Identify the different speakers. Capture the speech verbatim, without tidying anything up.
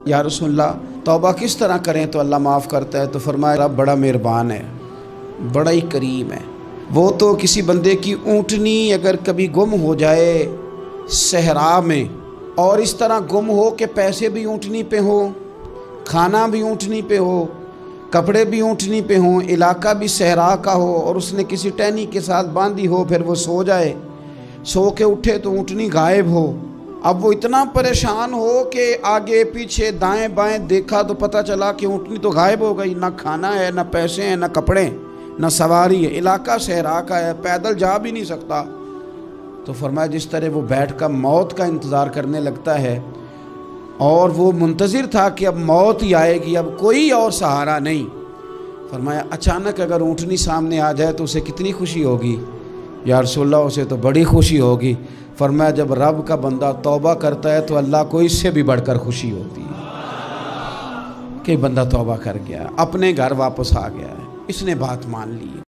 Speaker 1: या रसूलल्लाह तौबा किस तरह करें तो अल्लाह माफ़ करता है? तो फरमाया रब बड़ा मेहरबान है, बड़ा ही करीम है। वो तो किसी बंदे की ऊँटनी अगर कभी गुम हो जाए सहरा में, और इस तरह गुम हो कि पैसे भी ऊँटनी पे हो, खाना भी ऊँटनी पे हो, कपड़े भी ऊँटनी पे हों, इलाका भी सहरा का हो, और उसने किसी टहनी के साथ बांधी हो, फिर वो सो जाए, सो के उठे तो ऊँटनी गायब हो। अब वो इतना परेशान हो कि आगे पीछे दाएं बाएं देखा तो पता चला कि ऊँटनी तो गायब हो गई, ना खाना है, ना पैसे हैं, ना कपड़े, ना सवारी है, इलाका सहरा का है, पैदल जा भी नहीं सकता। तो फरमाया जिस तरह वो बैठ कर मौत का इंतज़ार करने लगता है, और वो मुंतज़िर था कि अब मौत ही आएगी, अब कोई और सहारा नहीं। फरमाया अचानक अगर ऊँटनी सामने आ जाए तो उसे कितनी खुशी होगी? या रसूलल्लाह उसे तो बड़ी खुशी होगी। फरमाया जब रब का बंदा तौबा करता है तो अल्लाह को इससे भी बढ़कर खुशी होती है कि बंदा तौबा कर गया, अपने घर वापस आ गया है, इसने बात मान ली।